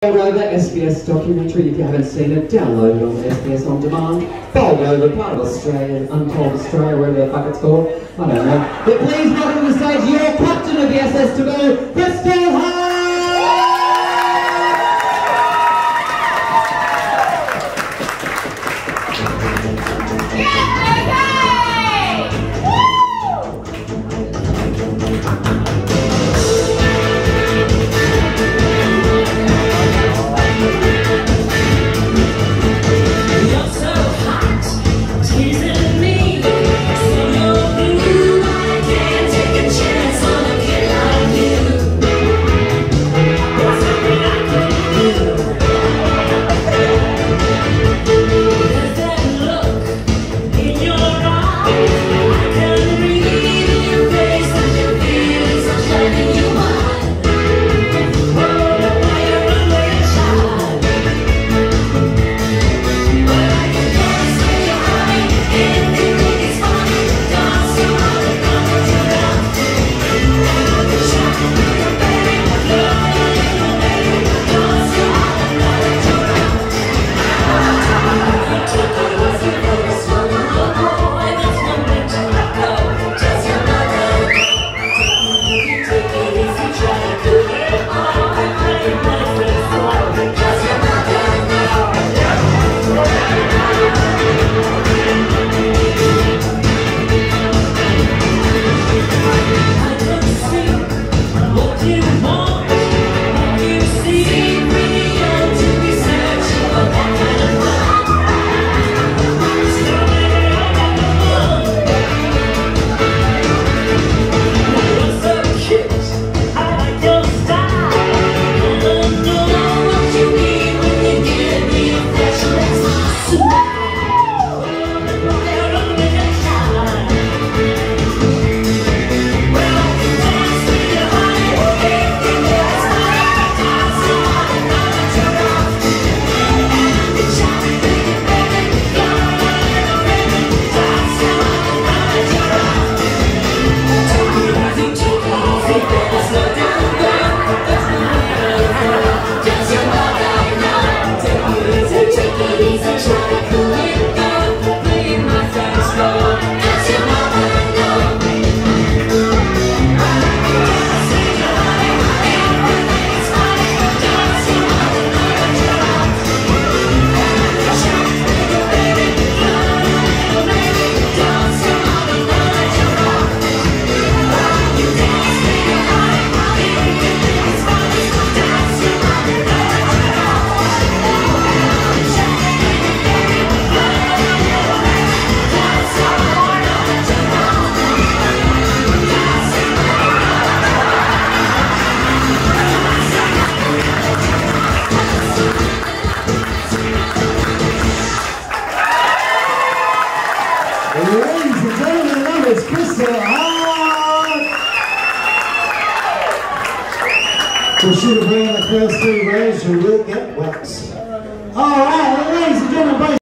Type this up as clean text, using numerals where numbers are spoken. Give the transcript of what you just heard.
Over SBS documentary. If you haven't seen it, download it on SBS On Demand. Bold over, part of Australian, Untold Australia, whatever the fuck it's called. I don't know. But please welcome to the stage your captain of the SS Taboo, Crystal Hart! Ladies and gentlemen, that is Crystal Hart! We should have been the first 3 rows, you will get wax. Alright, ladies and gentlemen,